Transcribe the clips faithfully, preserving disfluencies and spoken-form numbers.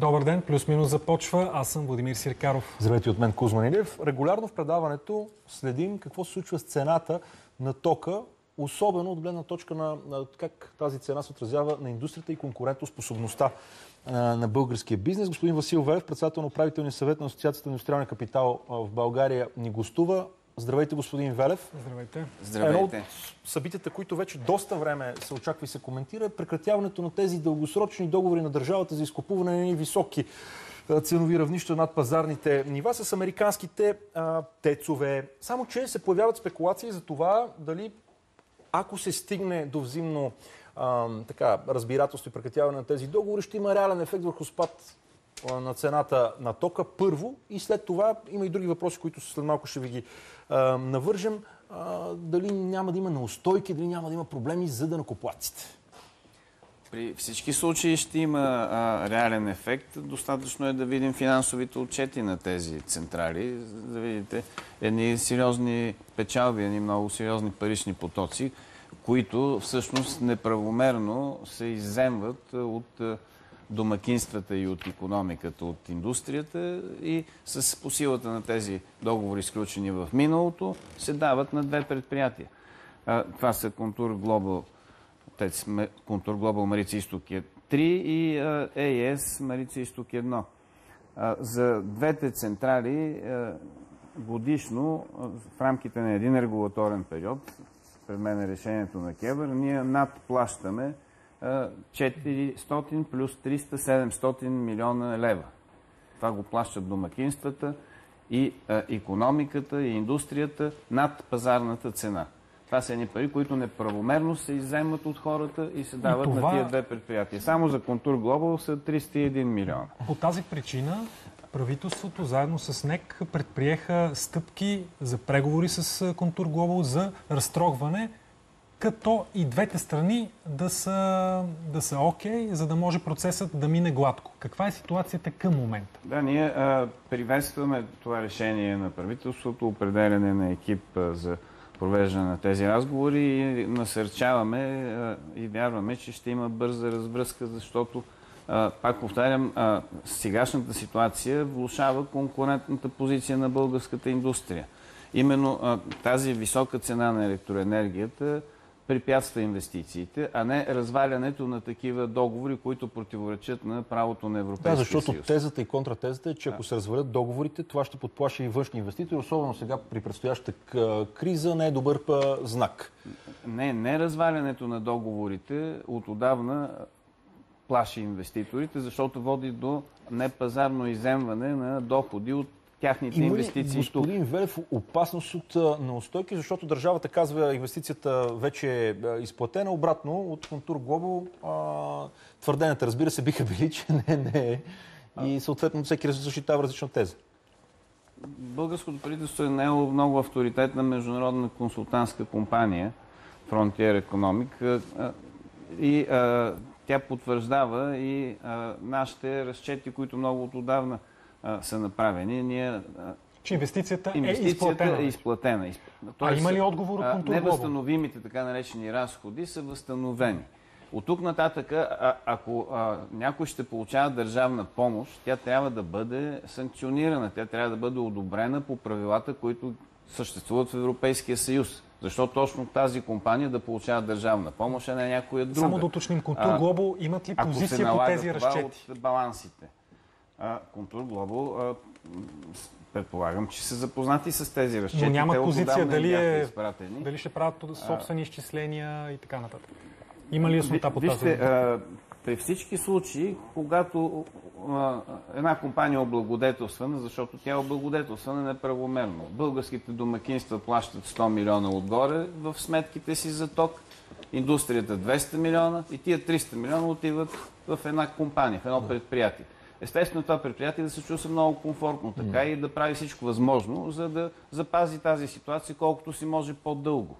Добър ден, плюс-минус започва. Аз съм Владимир Сиркаров. Здравейте от мен, Кузман Илиев. Регулярно в предаването следим какво се случва с цената на тока, особено от гледна точка на, на как тази цена се отразява на индустрията и конкурентоспособността на, на българския бизнес. Господин Васил Велев, председател на управителния съвет на Асоциацията на индустриалния капитал в България, ни гостува. Здравейте, господин Велев. Здравейте. Здравейте. Едно от събитията, които вече доста време се очаква и се коментира, е прекратяването на тези дългосрочни договори на държавата за изкупуване на високи ценови равнища над пазарните нива с американските а, тецове. Само че се появяват спекулации за това дали, ако се стигне до взаимно а, така, разбирателство и прекратяване на тези договори, ще има реален ефект върху спад на цената на тока първо и след това има и други въпроси, които след малко ще ви ги а, навържем. А, дали няма да има неустойки, дали няма да има проблеми за данъкоплатците. При всички случаи ще има а, реален ефект. Достатъчно е да видим финансовите отчети на тези централи, да видите едни сериозни печалби, едни много сериозни парични потоци, които всъщност неправомерно се изземват от домакинствата и от икономиката, от индустрията и с по силата на тези договори, изключени в миналото, се дават на две предприятия. А, това са Контур Глобал, Контур Глобал Марица Изток три и Ей Ес Марица Изток едно. А, за двете централи а, годишно, в рамките на един регулаторен период, пред мен е решението на КЕВР, ние надплащаме четиристотин плюс триста седемстотин милиона лева. Това го плащат домакинствата и а, икономиката и индустрията над пазарната цена. Това са едни пари, които неправомерно се изземват от хората и се дават и това... на тия две предприятия. Само за Контур Глобал са триста и един милиона. По тази причина правителството заедно с НЕК предприеха стъпки за преговори с Контур Глобал за разтрогване, като и двете страни да са, да са окей, за да може процесът да мине гладко. Каква е ситуацията към момента? Да, ние а, приветстваме това решение на правителството, определяне на екип а, за провеждане на тези разговори и насърчаваме а, и вярваме, че ще има бърза развръзка, защото, а, пак повтарям, а, сегашната ситуация влошава конкурентната позиция на българската индустрия. Именно а, тази висока цена на електроенергията препятства инвестициите, а не развалянето на такива договори, които противоречат на правото на Европейския съюз. Да, защото тезата и контратезата е, че ако се развалят договорите, това ще подплаши и външни инвеститори, особено сега при предстоящата криза не е добър знак. Не, не развалянето на договорите от отдавна плаши инвеститорите, защото води до непазарно изземване на доходи от тяхните Има инвестиции. Ли, господин Велев, опасност от неустойки, защото държавата казва, инвестицията вече е изплатена. Обратно от Контур Глобал твърденията, разбира се, биха били, че не, не е. И съответно всеки защитава различна теза. Българското правителство е наело много авторитетна международна консултантска компания Frontier Economic и а, тя потвърждава и а, нашите разчети, които много от отдавна са направени. Ние, че инвестицията, инвестицията е изплатена. Е изплатена. Тоест, а има ли отговор от Контур Глобал? Невъзстановимите, така наречени разходи, са възстановени. От тук нататък, а, ако а, някой ще получава държавна помощ, тя трябва да бъде санкционирана, тя трябва да бъде одобрена по правилата, които съществуват в Европейския съюз. Защо точно тази компания да получава държавна помощ, а не някоя друга? Само да уточним, Контур Глобал имат ли позиция по тези разчети? От балансите. Контур Глобал, предполагам, че са запознати с тези разчети. Но няма позиция дали, е, дали ще правят собствени а... изчисления и така нататък. Има ли яснота по тази? Вижте, а, при всички случаи, когато а, една компания е облагодетелствана, защото тя е облагодетелствана неправомерно. Българските домакинства плащат сто милиона отгоре в сметките си за ток, индустрията двеста милиона и тия триста милиона отиват в една компания, в едно предприятие. Естествено, това предприятие да се чувства много комфортно така mm. и да прави всичко възможно, за да запази тази ситуация колкото си може по-дълго.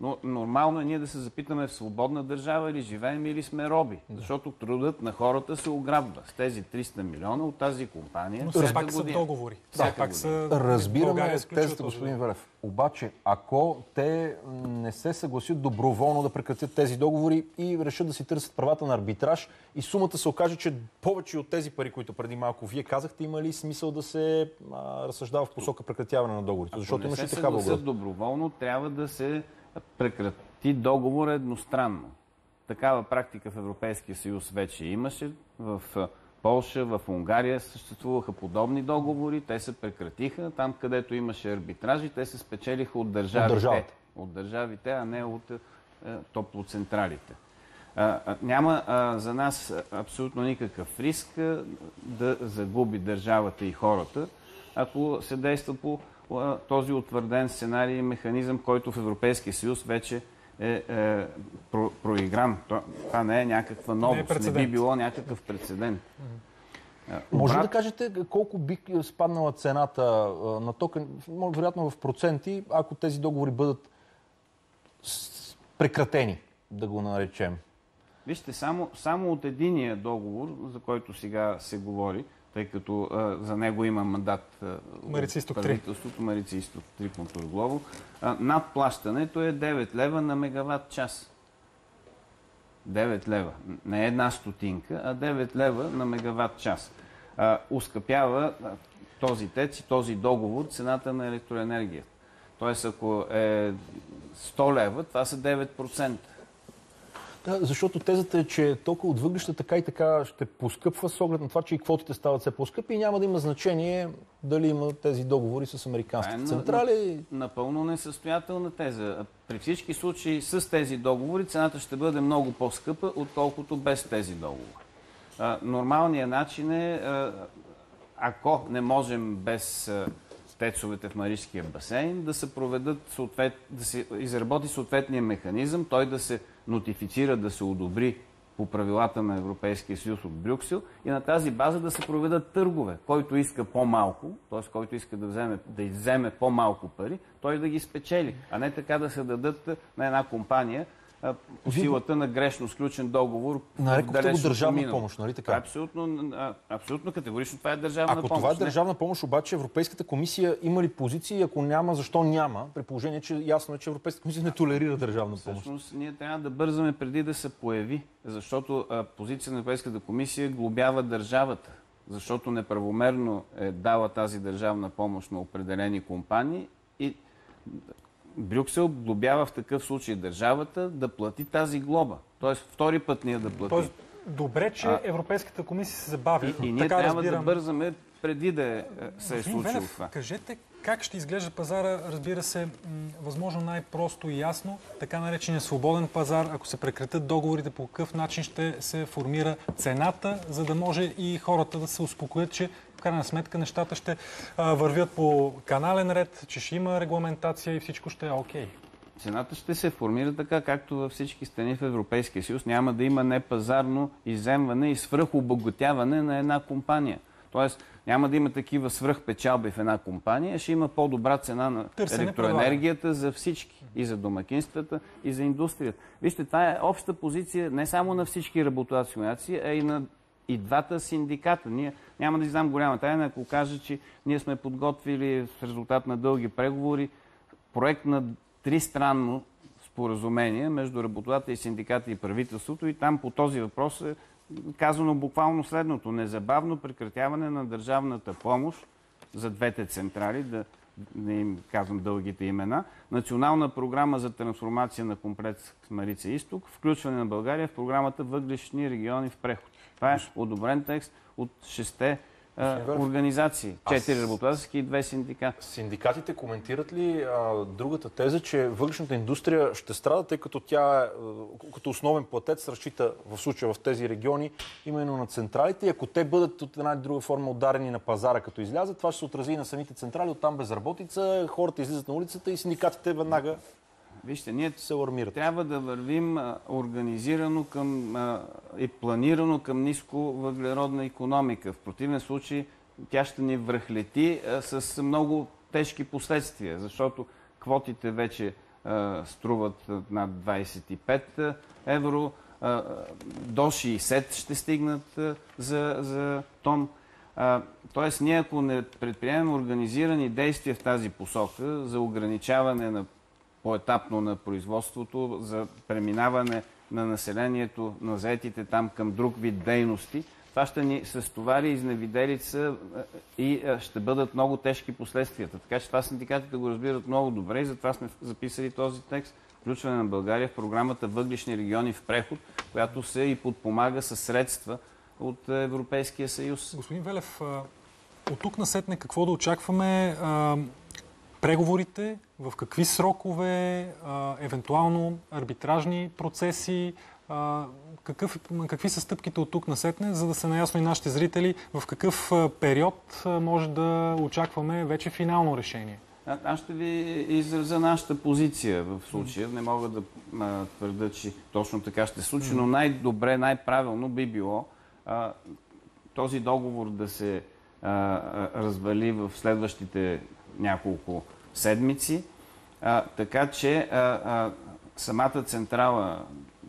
Но нормално е ние да се запитаме в свободна държава или живеем или сме роби. Защото трудът на хората се ограбва. С тези триста милиона от тази компания. Но все пак са договори. Да, пак са... Разбираме тезата, господин Велев. Обаче, ако те не се съгласят доброволно да прекратят тези договори и решат да си търсят правата на арбитраж и сумата се окаже, че повече от тези пари, които преди малко вие казахте, има ли смисъл да се а, разсъждава в посока прекратяване на договорите? Защото имаше такава угроза. Ако не се съгласят доброволно, трябва да се прекрати договор едностранно. Такава практика в Европейския съюз вече имаше. В Полша, в Унгария съществуваха подобни договори. Те се прекратиха. Там, където имаше арбитражи, те се спечелиха от държавите. От, от държавите, а не от е, топлоцентралите. А, а, няма а, за нас абсолютно никакъв риск а, да загуби държавата и хората, ако се действа по а, този утвърден сценарий и механизъм, който в Европейския съюз вече е, е про, проигран. Това не е някаква новост, не, е не би било някакъв прецедент. Mm-hmm. Може ли да кажете колко би спаднала цената на тока, вероятно в проценти, ако тези договори бъдат прекратени, да го наречем? Вижте, само, само от единия договор, за който сега се говори, тъй като а, за него има мандат от правителството Марица Изток три Контурглово, надплащането е девет лева на мегаватт час. девет лева. Не една стотинка, а девет лева на мегаватт час. А, ускъпява а, този тец и този договор цената на електроенергията. Тоест, ако е сто лева, това са девет процента. Да, защото тезата е, че тока от въглища така и така ще поскъпва с оглед на това, че и квотите стават все по-скъпи и няма да има значение дали има тези договори с американските централи. Напълно несъстоятелна теза. При всички случаи с тези договори цената ще бъде много по-скъпа, отколкото без тези договори. Нормалният начин е, ако не можем без тецовете в Маришкия басейн, да се проведат съответ... да се изработи съответния механизъм, той да се нотифицира, да се одобри по правилата на Европейския съюз от Брюксел и на тази база да се проведат търгове. Който иска по-малко, т.е. който иска да вземе, да изземе по-малко пари, той да ги спечели, а не така да се дадат на една компания по силата на грешно сключен договор. Нарекохте го държавна помощ, нали така? Абсолютно, абсолютно категорично това е държавна ако помощ. Ако това е държавна помощ, обаче Европейската комисия има ли позиции? Ако няма, защо няма? При положение, че ясно е, че Европейската комисия не толерира държавна помощ. Всъщност, ние трябва да бързаме преди да се появи, защото а, позиция на Европейската комисия глобява държавата, защото неправомерно е дала тази държавна помощ на определени компании и Брюксел глобява в такъв случай държавата да плати тази глоба. Тоест втори път ние да платим. Тоест, добре, че а, Европейската комисия се забави. И, и ние така трябва разбирам... да бързаме преди да е, се е случило Велев, това. Кажете как ще изглежда пазара, разбира се, м- възможно най-просто и ясно, така наречения свободен пазар, ако се прекратят договорите, по какъв начин ще се формира цената, за да може и хората да се успокоят, че в крайна сметка нещата ще а, вървят по канален ред, че ще има регламентация и всичко ще е окей. Цената ще се формира така, както във всички страни в Европейския съюз. Няма да има непазарно изземване и свръхобогатяване на една компания. Тоест, няма да има такива свръхпечалби в една компания, ще има по-добра цена на Търсене електроенергията предлага. За всички. И за домакинствата, и за индустрията. Вижте, това е обща позиция не само на всички работодателски, а и на и двата синдиката. Ние няма да издам голяма тайна, ако кажа, че ние сме подготвили в резултат на дълги преговори проект на тристранно споразумение между работодатели, синдикати и правителството и там по този въпрос е казано буквално следното. Незабавно прекратяване на държавната помощ за двете централи, да не им казвам дългите имена, национална програма за трансформация на комплекс Марица Изток, включване на България в програмата Въглищни региони в преход. Това е одобрен текст от шесте организации. Четири работодателски и две синдикати. Синдикатите коментират ли а, другата теза, че въглищната индустрия ще страда, тъй като тя като основен платец разчита в случая в тези региони именно на централите и ако те бъдат от една или друга форма ударени на пазара като излязат, това ще се отрази и на самите централи, оттам безработица, хората излизат на улицата и синдикатите веднага Вижте, ние се алармират. Трябва да вървим а, организирано към, а, и планирано към ниско въглеродна икономика. В противен случай тя ще ни връхлети а, с много тежки последствия, защото квотите вече струват над двадесет и пет евро, до шейсет ще стигнат за, за тон. Тоест, ние ако не предприемем организирани действия в тази посока за ограничаване на поетапно на производството, за преминаване на населението, на заетите там към друг вид дейности, това ще ни състовари изневиделица и ще бъдат много тежки последствията. Така че това синдикатите го разбират много добре и затова сме записали този текст. Включване на България в програмата Въглищни региони в преход, която се и подпомага със средства от Европейския съюз. Господин Велев, от тук насетне какво да очакваме? Преговорите, в какви срокове, евентуално арбитражни процеси, какъв, какви са стъпките от тук насетне, за да са наясно и нашите зрители в какъв период може да очакваме вече финално решение? А, аз ще ви изразя нашата позиция в случая. Не мога да а, твърда, че точно така ще се случи, но най-добре, най-правилно би било а, този договор да се а, а, развали в следващите няколко седмици, а, така че а, а, самата централа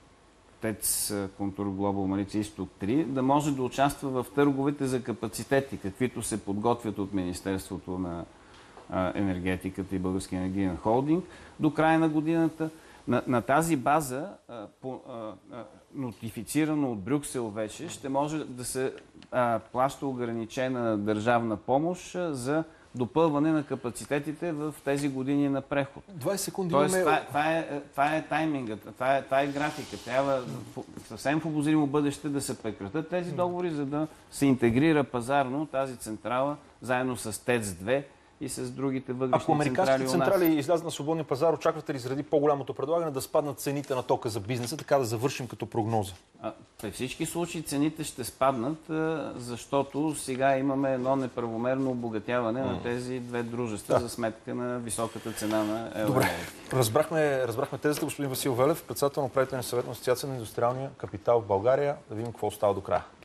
ТЕЦ Контур Глобал Марица Изток три да може да участва в търговете за капацитети, каквито се подготвят от Министерството на енергетиката и Български енергиен холдинг до края на годината. На, на тази база, а, по, а, а, нотифицирано от Брюксел вече, ще може да се а, плаща ограничена държавна помощ а, за допълване на капацитетите в тези години на преход. двадесет секунди Тоест, имаме... това, това, е, това е таймингът, това е, това е графика. Трябва съвсем в обозримо бъдеще да се прекратят тези договори, за да се интегрира пазарно тази централа, заедно с ТЕЦ две и с другите въглищни Ако американските централи, централи излязат на свободния пазар, очаквате ли заради по-голямото предлагане да спаднат цените на тока за бизнеса, така да завършим като прогноза? А, при всички случаи цените ще спаднат, защото сега имаме едно неправомерно обогатяване на тези две дружества да. за сметка на високата цена на евро. Добре, разбрахме, разбрахме тезата, господин Васил Велев, председател на управителния съвет на Асоциация на индустриалния капитал в България. Да видим какво остава до края.